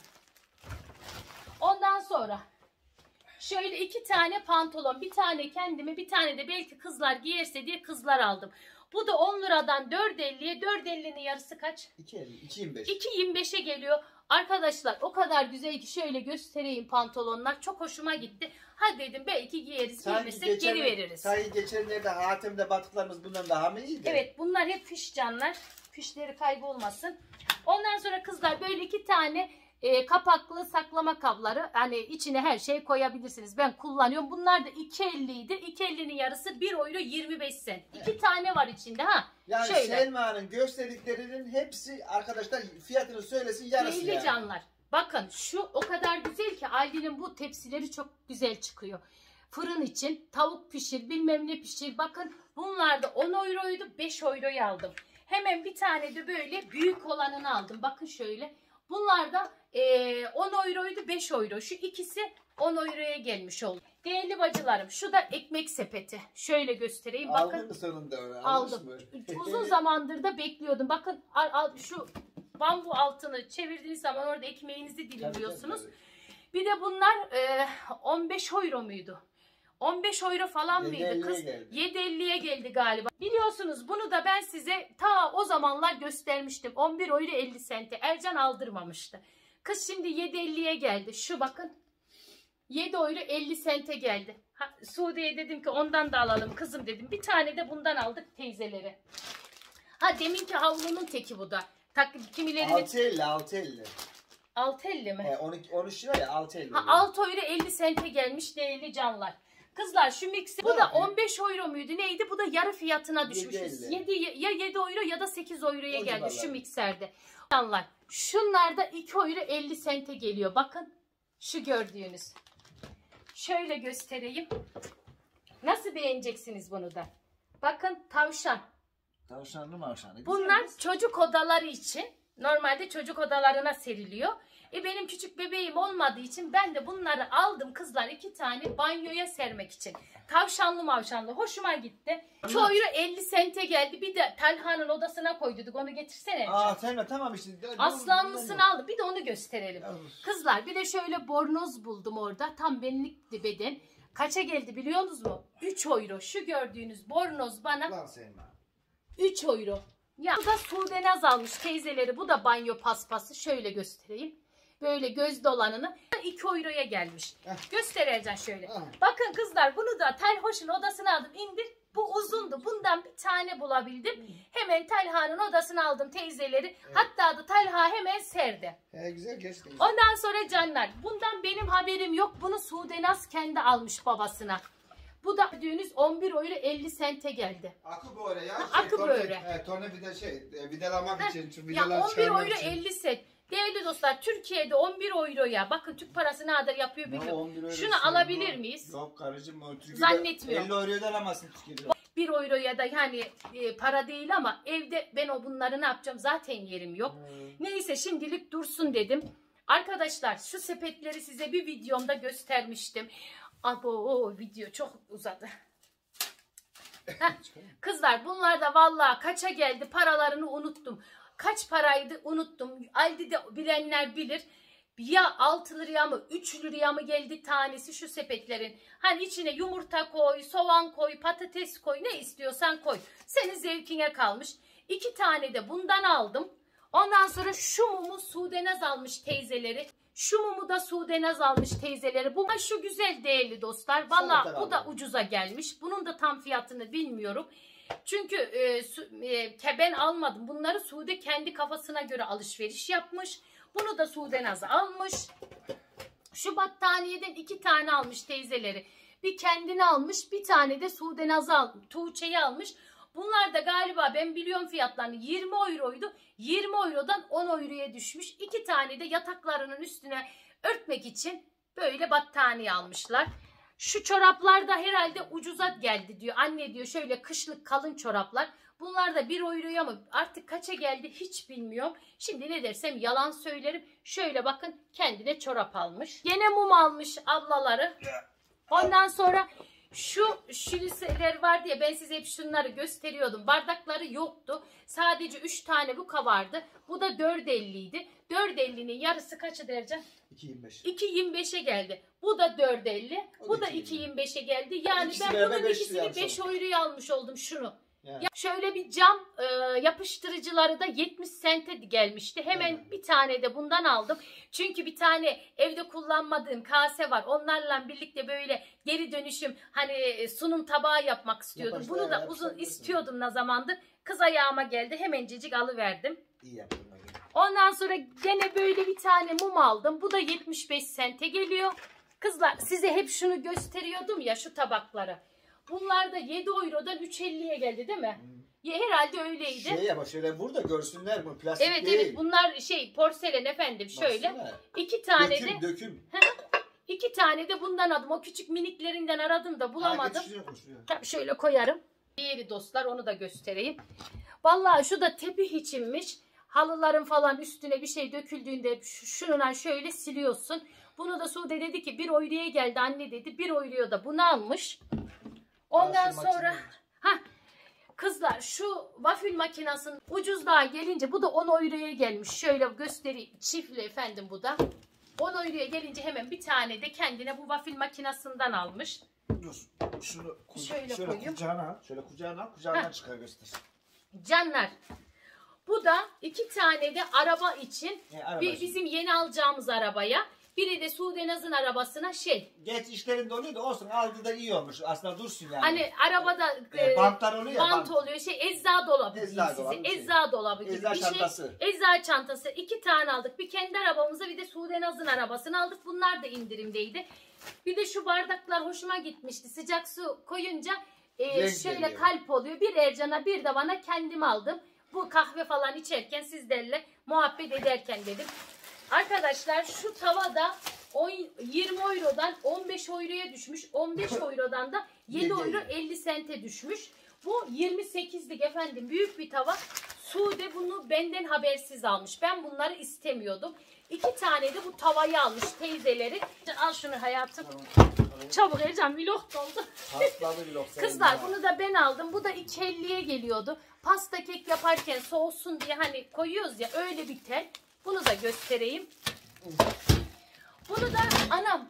Ondan sonra şöyle iki tane pantolon. Bir tane kendime, bir tane de belki kızlar giyerse diye kızlar aldım. Bu da on liradan dört elliye. dört ellinin yarısı kaç? iki elli, iki yirmi beş. iki yirmi beşe geliyor. Arkadaşlar o kadar güzel ki şöyle göstereyim pantolonlar. Çok hoşuma gitti. Hadi dedim belki giyeriz, giymesek geri veririz. Sayı geçenlerde Hatem'de batıklarımız bundan daha mı iyiydi? Evet, bunlar hep fiş canlar. Fişleri kaybolmasın. Ondan sonra kızlar böyle iki tane e, kapaklı saklama kabları. Hani içine her şey koyabilirsiniz. Ben kullanıyorum. Bunlar da iki elliydi. iki ellinin yarısı bir euro yirmi beş sent. İki Evet. tane var içinde ha. Yani Şöyle. Selma'nın gösterdiklerinin hepsi arkadaşlar fiyatını söylesin yarısı Değerli yani. canlar. Bakın şu o kadar güzel ki Aldi'nin bu tepsileri çok güzel çıkıyor. Fırın için tavuk pişir bilmem ne pişir. Bakın bunlar da on euroydu, beş euroya aldım. Hemen bir tane de böyle büyük olanını aldım. Bakın şöyle. Bunlar da e, on euroydu, beş euro. Şu ikisi on euroya gelmiş oldu. Değerli bacılarım şu da ekmek sepeti. Şöyle göstereyim. Bakın. Aldın mı sonunda onu? Aldım. Uzun zamandır da bekliyordum. Bakın al, al, şu bambu altını çevirdiğiniz zaman orada ekmeğinizi dilimliyorsunuz. Tabii, tabii. Bir de bunlar e, on beş euro muydu? on beş euro falan yedi mıydı elliye kız? geldi. yedi elliye geldi galiba. Biliyorsunuz bunu da ben size ta o zamanlar göstermiştim. on bir euro elli sente. Ercan aldırmamıştı. Kız şimdi yedi elliye geldi. Şu bakın. yedi euro elli sente geldi. Ha, Suudi'ye dedim ki ondan da alalım kızım dedim. Bir tane de bundan aldık teyzeleri. Ha deminki havlunun teki bu da. Tak, kimileri altı elli, altı elli. altı elli mi? He, on iki, on üç lira ya altı elli. Ha, altı euro elli sente gelmiş değerli canlar. Kızlar şu mikser bu da on beş euro muydu neydi? Bu da yarı fiyatına düşmüş. yedi elli. yedi, ya yedi euro ya da sekiz euroya O geldi civarlar. şu mikserde. Canlar şunlar da iki euro elli sente geliyor. Bakın şu gördüğünüz. Şöyle göstereyim. Nasıl beğeneceksiniz bunu da? Bakın tavşan. Tavşanlı mavşanlı. Bunlar çocuk odaları için. Normalde çocuk odalarına seriliyor. E benim küçük bebeğim olmadığı için ben de bunları aldım kızlar iki tane banyoya sermek için. Tavşanlı mavşanlı hoşuma gitti. Çoğu elli sente geldi. Bir de Talha'nın odasına koyduk. Onu getirsene. Aa Selma tamam işte. Aslanlısını aldım. Bir de onu gösterelim. Kızlar bir de şöyle bornoz buldum orada. Tam benlikti beden. Kaça geldi biliyor musunuz mu? üç euro. Şu gördüğünüz bornoz bana Lan Selma. üç euro. Ya bu da Sudenaz almış teyzeleri. Bu da banyo paspası. Şöyle göstereyim. Böyle göz dolanını iki euroya gelmiş. Heh. Göstereceğim şöyle. Heh. Bakın kızlar bunu da Telhoş'un odasına aldım. İndir. Bu uzundu. Bundan bir tane bulabildim. Hemen Talha'nın odasına aldım teyzeleri. Hatta da Talha hemen serdi. He güzel göster. Ondan sonra canlar. Bundan benim haberim yok. Bunu Sudenaz kendi almış babasına. Bu da gördüğünüz on bir euro elli sente geldi. Akü böyle ya. Ha, akü torna- böyle. He, tornavida şey, e, vidalamak Heh, için. Şu Ya vidaları on bir çıkarmak euro için. elli sent. Değerli dostlar Türkiye'de on bir euroya bakın Türk parası ne kadar yapıyor Ya bilmiyorum. on bir euro Şunu sorun alabilir yok. miyiz? Yok karıcığım. o Türkiye'de Zannetmiyorum. elli euroya da alamazsın Türkiye'de. bir euroya da yani e, para değil ama evde ben o bunları ne yapacağım zaten yerim yok. Hmm. Neyse şimdilik dursun dedim. Arkadaşlar şu sepetleri size bir videomda göstermiştim. Abo o video çok uzadı. Heh, kızlar bunlar da vallahi kaça geldi paralarını unuttum. Kaç paraydı unuttum. Aldi'de bilenler bilir. Ya altı liraya mı üç liraya mı geldi tanesi şu sepetlerin. Hani içine yumurta koy, soğan koy, patates koy ne istiyorsan koy. Senin zevkine kalmış. İki tane de bundan aldım. Ondan sonra şu mumu Sudenaz almış teyzeleri. Şu mumu da Sudenaz almış teyzeleri. Bu şu güzel değerli dostlar. Valla Salata bu da aldım. ucuza gelmiş. Bunun da tam fiyatını bilmiyorum. Çünkü e, su, e, ben almadım. Bunları Sude kendi kafasına göre alışveriş yapmış. Bunu da Sudenaz almış. Şu battaniyeden iki tane almış teyzeleri. Bir kendini almış, bir tane de Sudenaz'ı almış. Tuğçe'yi almış. Bunlar da galiba ben biliyorum fiyatlarını yirmi euroydu. yirmi eurodan on euroya düşmüş. İki tane de yataklarının üstüne örtmek için böyle battaniye almışlar. Şu çoraplar da herhalde ucuza geldi diyor. Anne diyor şöyle kışlık kalın çoraplar. Bunlar da bir euroya mı artık kaça geldi hiç bilmiyorum. Şimdi ne dersem yalan söylerim. Şöyle bakın kendine çorap almış. Yine mum almış ablaları. Ondan sonra şu şiliseler var diye ben size hep şunları gösteriyordum. Bardakları yoktu. Sadece üç tane bu vardı. Bu da dört elliydi. dört ellinin yarısı kaçı dereceğim? iki yirmi beş. iki yirmi beşe geldi. Bu da dört elli. O Bu da da iki iki yirmi beşe geldi. Yani İkisi ben beraber bunun beş ikisini liraya beş almış euroya almış oldum şunu. Yani. Ya şöyle bir cam e, yapıştırıcıları da yetmiş sente gelmişti. Hemen Evet. bir tane de bundan aldım. Çünkü bir tane evde kullanmadığım kase var. Onlarla birlikte böyle geri dönüşüm hani e, sunum tabağı yapmak istiyordum. Yaparsın, Bunu da evet, uzun yapabilirsin. istiyordum ne zamandır. Kız ayağıma geldi. Hemencecik alıverdim. İyi yaptın. Ondan sonra gene böyle bir tane mum aldım. Bu da yetmiş beş sente geliyor. Kızlar size hep şunu gösteriyordum ya şu tabakları. Bunlar da yedi eurodan üç elliye geldi değil mi? Hmm. Ya, herhalde öyleydi. Şey yap şöyle vur da görsünler bunu plastik Evet değil. evet bunlar şey porselen efendim şöyle. Baksana. İki tane Döküm de döküm. iki tane de bundan aldım. O küçük miniklerinden aradım da bulamadım. Ha, şuraya koy, şuraya. Tabii şöyle koyarım. Diğeri dostlar onu da göstereyim. Vallahi şu da tepih içinmiş. Halıların falan üstüne bir şey döküldüğünde şununla şöyle siliyorsun. Bunu da Sude dedi ki bir euroya geldi anne dedi. Bir euroya da bunu almış. Ondan Aa, şu sonra makine. ha kızlar şu waffle makinesinin ucuzluğa gelince bu da on euroya gelmiş. Şöyle göstereyim. Çiftli efendim bu da. on euroya gelince hemen bir tane de kendine bu waffle makinesinden almış. Dur. Şunu ku- Şöyle şöyle, koyayım. kucağına al. Şöyle kucağına al. Kucağından Heh. çıkar göster. Canlar. Bu da iki tane de araba için. E, araba Bir, şimdi. bizim yeni alacağımız arabaya. Biri de Sude Naz'ın arabasına şey. Geç işlerinde oluyor da olsun aldı da iyi olmuş. Aslında dursun yani. Hani arabada E, e, bantlar oluyor ya. bant bant. oluyor. Şey ecza dolabı Ecza diyeyim size. dolabı, şey. Ecza dolabı gibi Ecza bir şey. çantası. Ecza çantası. İki tane aldık. Bir kendi arabamıza bir de Sude Naz'ın arabasını aldık. Bunlar da indirimdeydi. Bir de şu bardaklar hoşuma gitmişti. Sıcak su koyunca e, Renk şöyle geliyor. kalp oluyor. Bir Ercan'a bir de bana kendim aldım. Bu kahve falan içerken sizlerle muhabbet ederken dedim. Arkadaşlar şu tavada yirmi eurodan on beş euroya düşmüş. on beş eurodan da yedi euro elli sente düşmüş. Bu yirmi sekizlik efendim büyük bir tava. Sude bunu benden habersiz almış. Ben bunları istemiyordum. İki tane de bu tavayı almış teyzeleri. Al şunu hayatım. Çabuk Ercan vlog doldu. Hastalı bir loksa. Kızlar bunu da ben aldım. Bu da iki elliye geliyordu. Pasta kek yaparken soğusun diye hani koyuyoruz ya öyle bir tel. Bunu da göstereyim. Bunu da anam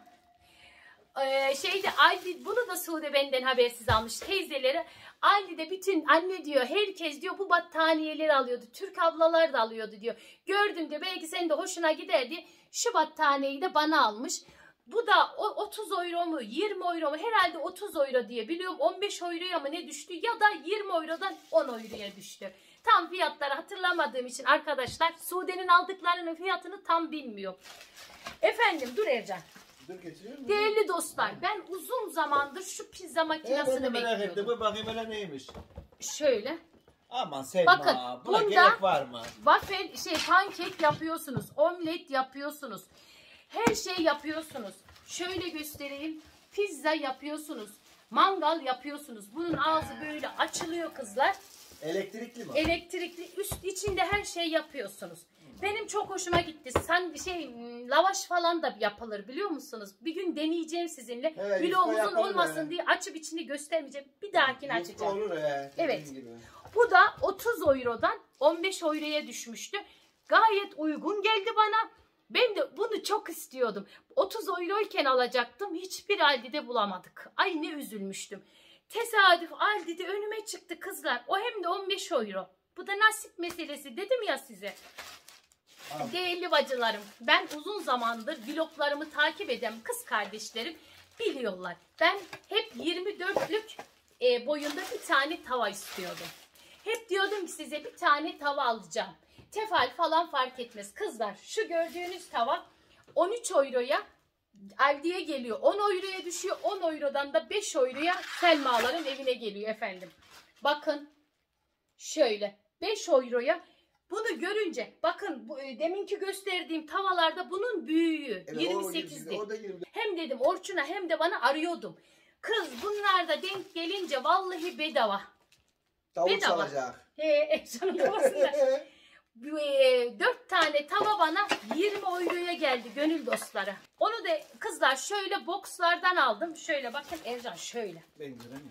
e, şeyde Aldi bunu da Sude benden habersiz almış teyzeleri. Aldi'de bütün anne diyor herkes diyor bu battaniyeleri alıyordu. Türk ablalar da alıyordu diyor. Gördüm diyor belki senin de hoşuna gider diye şu battaniyeyi de bana almış. Bu da otuz euro mu yirmi euro mu herhalde otuz euro diye biliyorum on beş euroya mı ne düştü ya da yirmi eurodan on euroya düştü. Tam fiyatları hatırlamadığım için arkadaşlar Sude'nin aldıklarının fiyatını tam bilmiyorum. Efendim dur Ercan. Dur getiriyorum. Değerli dostlar ben uzun zamandır şu pizza makinesini merak ettim. bekliyordum. Bu bakayım hele neymiş. Şöyle Aman Selma. Bakın, Buna bunda- gerek var mı? waffle şey pankek yapıyorsunuz, omlet yapıyorsunuz. Her şey yapıyorsunuz. Şöyle göstereyim. Pizza yapıyorsunuz. Mangal yapıyorsunuz. Bunun ağzı böyle açılıyor kızlar. Elektrikli mi? Elektrikli üst içinde her şey yapıyorsunuz. Benim çok hoşuma gitti. Sen şey lavaş falan da yapılır biliyor musunuz? Bir gün deneyeceğim sizinle. Evet, Vlogumuzun yufka yapalım olmasın yani. diye açıp içini göstermeyeceğim. Bir dahakine Yufka açacağım. olur he. Evet. dediğin gibi. Bu da otuz eurodan on beş euroya düşmüştü. Gayet uygun geldi bana. Ben de bunu çok istiyordum. otuz euroyken alacaktım. Hiçbir Aldi'de bulamadık. Ay ne üzülmüştüm. Tesadüf Aldi'de önüme çıktı kızlar. O hem de on beş euro. Bu da nasip meselesi dedim ya size. Abi. Değerli bacılarım, ben uzun zamandır vloglarımı takip eden kız kardeşlerim biliyorlar. Ben hep yirmi dörtlük e, boyunda bir tane tava istiyordum. Hep diyordum ki size bir tane tava alacağım. Tefal falan fark etmez. Kızlar şu gördüğünüz tava on üç euroya Aldi'ye geliyor. on euroya düşüyor. on eurodan da beş euroya Selmaların evine geliyor efendim. Bakın şöyle beş euroya bunu görünce bakın bu, e, deminki gösterdiğim tavallarda bunun büyüğü Evet, yirmi o sekizdi. O da yirmi. Hem dedim Orçun'a hem de bana arıyordum. Kız bunlar da denk gelince vallahi bedava. Davul Bedava. çalacak. He, Ercan'ın kafasında. Bu, e, dört tane tava bana yirmi euroya geldi gönül dostları. Onu da kızlar şöyle bokslardan aldım. Şöyle bakın Ercan şöyle. Ben göremiyorum.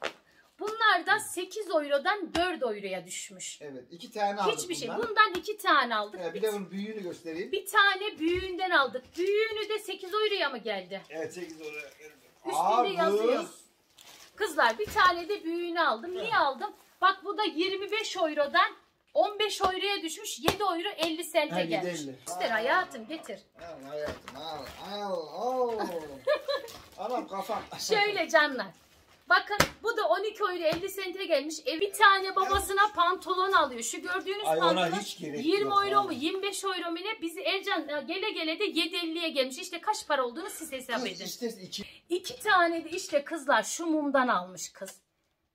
Bunlar da sekiz eurodan dört euroya düşmüş. Evet, iki tane aldık Hiçbir şey. bundan. Bundan iki tane aldık. Evet, bir bir, de bunun büyüğünü göstereyim. bir tane büyüğünden aldık. Büyüğünü de sekiz euroya mı geldi? Evet, sekiz oraya. Üstünde yazıyor. Kızlar bir tane de büyüğünü aldım. Niye aldım? Bak bu da yirmi beş eurodan on beş euroya düşmüş. yedi euro elli sente Hadi gelmiş. elli. Getir hayatım getir. Al hayatım, al, al, al. Anam kafam. Şöyle canlar. Bakın bu da on iki euro elli sente gelmiş. E bir tane babasına pantolon alıyor. Şu gördüğünüz Ay, ona pantolon hiç gerek yirmi yok euro abi. mu yirmi beş euro mu ne? Bizi Ercan gele gele de yedi elliye gelmiş. İşte kaç para olduğunu siz hesap Kız edin. işte iki. İki tane de işte kızlar şu mumdan almış kız.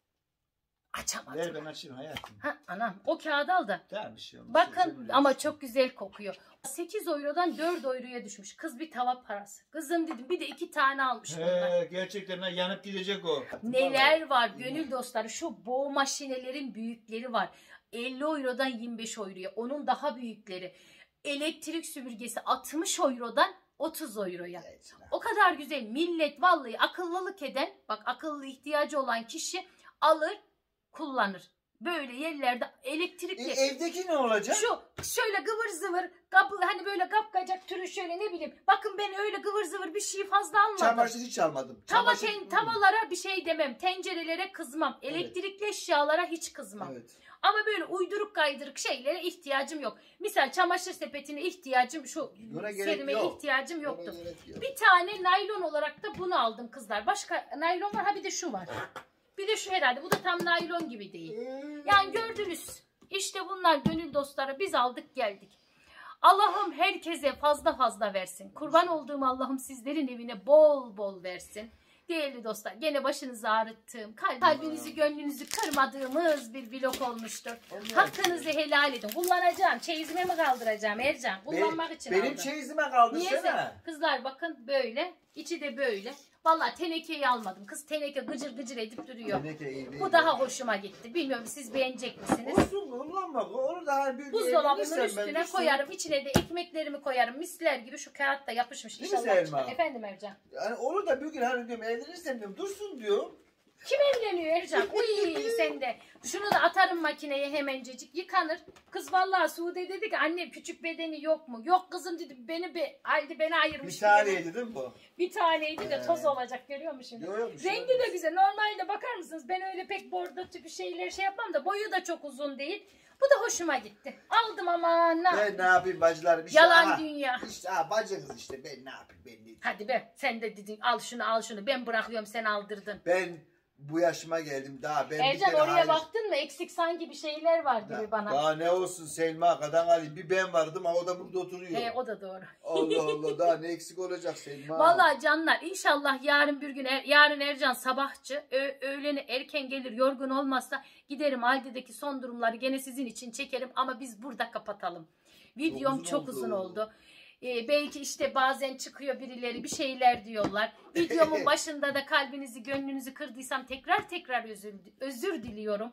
Açamadım. Ver ben açayım hayatım. Ha anam o kağıdı al da. Tamam bir şey olmaz. Bakın Sen ama öyle çok güzel kokuyor. sekiz eurodan dört euroya düşmüş. Kız bir tava parası. Kızım dedim bir de iki tane almış düşün. bundan. He, gerçekten ha, yanıp gidecek o. Neler var gönül dostları. Şu boğ maşinelerin büyükleri var. elli eurodan yirmi beş euroya. Onun daha büyükleri. Elektrik süpürgesi altmış eurodan otuz euroya. Evet. O kadar güzel. Millet vallahi akıllılık eden, bak akıllı ihtiyacı olan kişi alır, kullanır. Böyle yerlerde elektrikli. E, evdeki ne olacak? Şu şöyle gıvır zıvır kapı hani böyle kapkacak türü şöyle ne bileyim. Bakın ben öyle gıvır zıvır bir şey fazla almadım. Çamaşır hiç almadım. Tava Çamaşır- ten, tavalara bir şey demem. Tencerelere kızmam. Evet. Elektrikli eşyalara hiç kızmam. Evet. Ama böyle uyduruk kaydırık şeylere ihtiyacım yok. Misal çamaşır sepetine ihtiyacım şu Buna gerek serimeye yok. ihtiyacım yoktu. Ona gerek yok. Bir tane naylon olarak da bunu aldım kızlar. Başka naylon var ha bir de şu var. Bir de şu herhalde bu da tam naylon gibi değil. Yani gördünüz. İşte bunlar gönül dostları biz aldık geldik. Allah'ım herkese fazla fazla versin. Kurban olduğum Allah'ım sizlerin evine bol bol versin. Değerli dostlar gene başınızı ağrıttığım, kalp- kalbinizi gönlünüzü kırmadığımız bir vlog olmuştur. Hakkınızı helal edin. Kullanacağım. Çeyizime mi kaldıracağım Ercan? Kullanmak için Benim aldım. çeyizime Niyeyse kaldırsana. kızlar bakın böyle. İçi de böyle. Vallahi tenekeyi almadım. Kız teneke gıcır gıcır edip duruyor. Teneke iyi değil. Bu daha hoşuma gitti. Bilmiyorum siz beğenecek misiniz? Olsun kullanma. Onu daha büyük Buzdolabının evlenirsen ben üstüne dursun. koyarım. İçine de ekmeklerimi koyarım. Misler gibi şu kağıt da yapışmış. Değil mi İnşallah Selma? çıkar. Efendim Ercan. Yani onu da bir gün hani diyorum evlenirsem diyorum dursun diyorum. Kim evleniyor Ercan? Uy sen de. Şunu da atarım makineye hemencecik yıkanır. Kız vallahi Sude dedi ki anne küçük bedeni yok mu? Yok kızım dedi beni be, halde beni ayırmış. Bir taneydi değil mi bu? Bir taneydi de Ee. toz olacak görüyor musun? Yok yok. bir şey Rengi de olmaz. güzel. Normalde bakar mısınız? Ben öyle pek bordo tipi şeyler şey yapmam da boyu da çok uzun değil. Bu da hoşuma gitti. Aldım ama ne Ben yapayım? ne yapayım bacılarım? İşte, Yalan aha, dünya. İşte ha, bacınız işte ben ne yapayım ben ne Hadi be sen de dedin al şunu al şunu. Ben bırakıyorum sen aldırdın. Ben bu yaşıma geldim daha ben Ercan bir kere oraya hayır- baktın mı? Eksik sanki bir şeyler var gibi Ya, bana. Daha ne olsun Selma kadar alayım. Bir ben vardım ama o da burada oturuyor. He o da doğru. Allah Allah daha ne eksik olacak Selma. Vallahi canlar inşallah yarın bir gün er- yarın Ercan sabahçı ö- öğleni erken gelir yorgun olmazsa giderim Halde'deki son durumları gene sizin için çekerim ama biz burada kapatalım. Videom uzun çok oldu. uzun oldu. Ee, belki işte bazen çıkıyor birileri bir şeyler diyorlar. Videomun başında da kalbinizi gönlünüzü kırdıysam tekrar tekrar özür, özür diliyorum.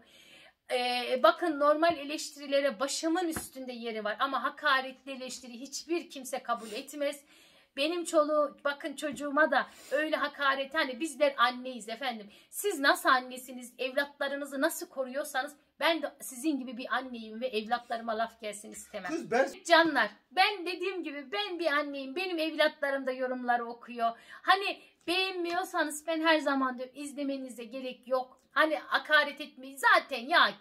Ee, bakın normal eleştirilere başımın üstünde yeri var ama hakaretli eleştiri hiçbir kimse kabul etmez. Benim çoluğu bakın çocuğuma da öyle hakaret hani bizler anneyiz efendim. Siz nasıl annesiniz evlatlarınızı nasıl koruyorsanız ben de sizin gibi bir anneyim ve evlatlarıma laf gelsin istemem. Kız ben Canlar ben dediğim gibi ben bir anneyim benim evlatlarım da yorumları okuyor. Hani beğenmiyorsanız ben her zaman diyorum izlemenize gerek yok. Hani hakaret etmeyin zaten ya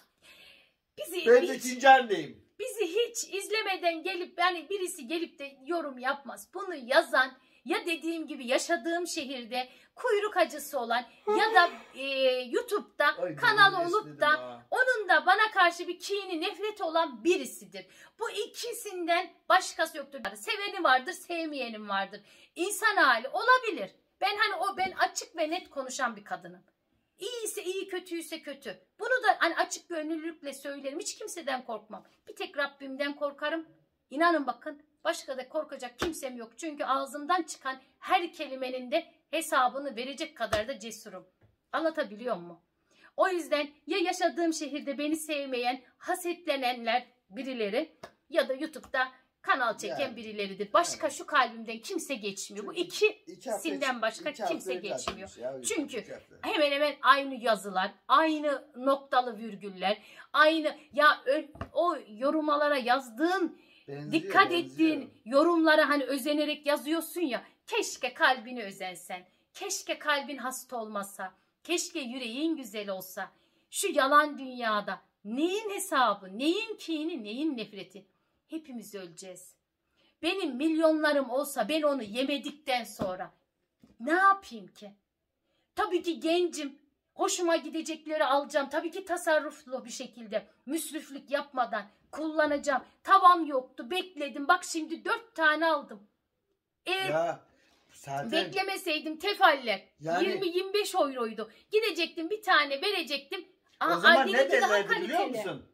bizi ben de hiç- ikinci anneyim. bizi hiç izlemeden gelip yani birisi gelip de yorum yapmaz. Bunu yazan ya dediğim gibi yaşadığım şehirde kuyruk acısı olan ya da e, YouTube'da Ay, kanal ben olup esnedim da ha. onun da bana karşı bir kini nefreti olan birisidir. Bu ikisinden başkası yoktur. Seveni vardır, sevmeyenim vardır. İnsan hali olabilir. Ben hani o ben açık ve net konuşan bir kadınım. İyiyse iyi, kötüyse kötü. Bunu da hani açık gönüllülükle söylerim. Hiç kimseden korkmam. Bir tek Rabbimden korkarım. İnanın bakın başka da korkacak kimsem yok. Çünkü ağzımdan çıkan her kelimenin de hesabını verecek kadar da cesurum. Anlatabiliyor muyum? O yüzden ya yaşadığım şehirde beni sevmeyen, hasetlenenler birileri ya da YouTube'da kanal çeken Yani, birileridir. Başka evet. şu kalbimden kimse geçmiyor. Bu Çünkü iki iki hafta- sinden başka iki hafta kimse önce geçmiyor. atmış ya, Çünkü iki hafta. hemen hemen aynı yazılar, aynı noktalı virgüller, aynı ya ö- o yorumlara yazdığın, Benziyor, dikkat benziyor. ettiğin yorumlara hani özenerek yazıyorsun ya. Keşke kalbini özensen. Keşke kalbin hasta olmasa. Keşke yüreğin güzel olsa. Şu yalan dünyada neyin hesabı, neyin kini, neyin nefreti? Hepimiz öleceğiz. Benim milyonlarım olsa ben onu yemedikten sonra ne yapayım ki? Tabii ki gencim. Hoşuma gidecekleri alacağım. Tabii ki tasarruflu bir şekilde, müsriflik yapmadan kullanacağım. Tavam yoktu, bekledim. Bak şimdi dört tane aldım. Eğer Ya zaten beklemeseydim tefaller Yani- yirmi yirmi beş euroydu. Gidecektim bir tane verecektim. o Aa, zaman anneninki ne daha derlerdi biliyor kaliteli. musun?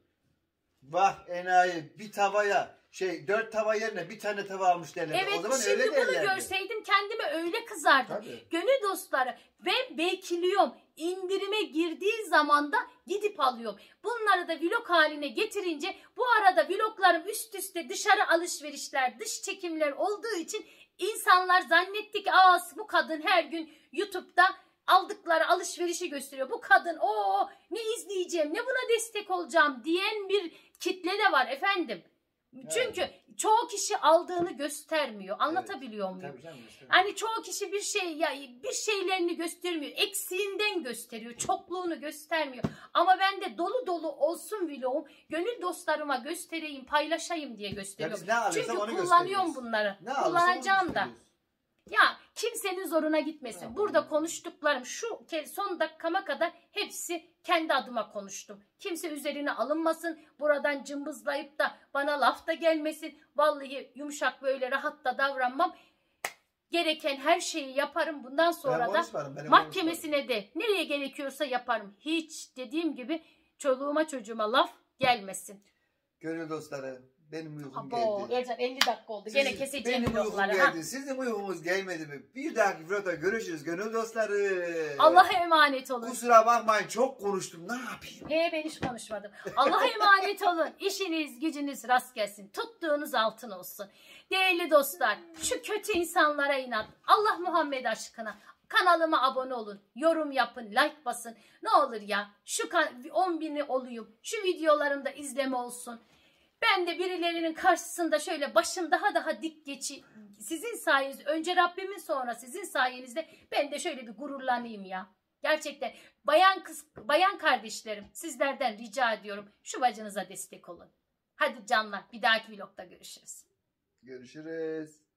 Vah enayi bir tavaya şey dört tava yerine bir tane tava almış derlerdi. Evet, O zaman şimdi öyle bunu derlerdi. görseydim kendime öyle kızardım. Tabii. Gönül dostları ve bekliyorum. İndirime girdiği zaman da gidip alıyorum. Bunları da vlog haline getirince bu arada vloglarım üst üste dışarı alışverişler, dış çekimler olduğu için insanlar zannetti ki aa bu kadın her gün YouTube'da aldıkları alışverişi gösteriyor. Bu kadın o ne izleyeceğim, ne buna destek olacağım diyen bir kitle de var efendim. Çünkü çoğu kişi aldığını göstermiyor. Anlatabiliyor muyum? Tabii canım, işte. Hani çoğu kişi bir şey ya bir şeylerini göstermiyor. Eksiğinden gösteriyor. Çokluğunu göstermiyor. Ama ben de dolu dolu olsun vlogum. Gönül dostlarıma göstereyim, paylaşayım diye Ya gösteriyorum. biz ne alırsak Çünkü onu kullanıyorum gösteriyoruz. bunları. Ne alırsak onu Kullanacağım da. gösteriyoruz. Ya kimsenin zoruna gitmesin. Tamam. Burada konuştuklarım şu ke- son dakikama kadar hepsi kendi adıma konuştum. Kimse üzerine alınmasın. Buradan cımbızlayıp da bana laf da gelmesin. Vallahi yumuşak böyle rahat da davranmam. Gereken her şeyi yaparım. Bundan Ben sonra da konuşmadım, benim mahkemesine de nereye gerekiyorsa yaparım. Hiç dediğim gibi çoluğuma çocuğuma laf gelmesin. Gönül dostları benim uykum Abo, geldi. Ercan elli dakika oldu. Gene Sizin- keseceğim benim uykum vlogları. ha. geldi. Sizin uykumunuz gelmedi mi? Bir dahaki vlogda görüşürüz gönül dostları. Allah'a emanet olun. Kusura bakmayın çok konuştum. Ne yapayım? He ben hiç konuşmadım. Allah'a emanet olun. İşiniz gücünüz rast gelsin. Tuttuğunuz altın olsun. Değerli dostlar şu kötü insanlara inat. Allah Muhammed aşkına. Kanalıma abone olun. Yorum yapın. Like basın. Ne olur ya. Şu kan- on bini olayım. Şu videolarımda izleme olsun. Ben de birilerinin karşısında şöyle başım daha daha dik geçi. Sizin sayenizde önce Rabbimin sonra sizin sayenizde ben de şöyle bir gururlanayım ya. Gerçekten bayan kız, bayan kardeşlerim sizlerden rica ediyorum şu bacınıza destek olun. Hadi canlar bir dahaki vlogda görüşürüz. Görüşürüz.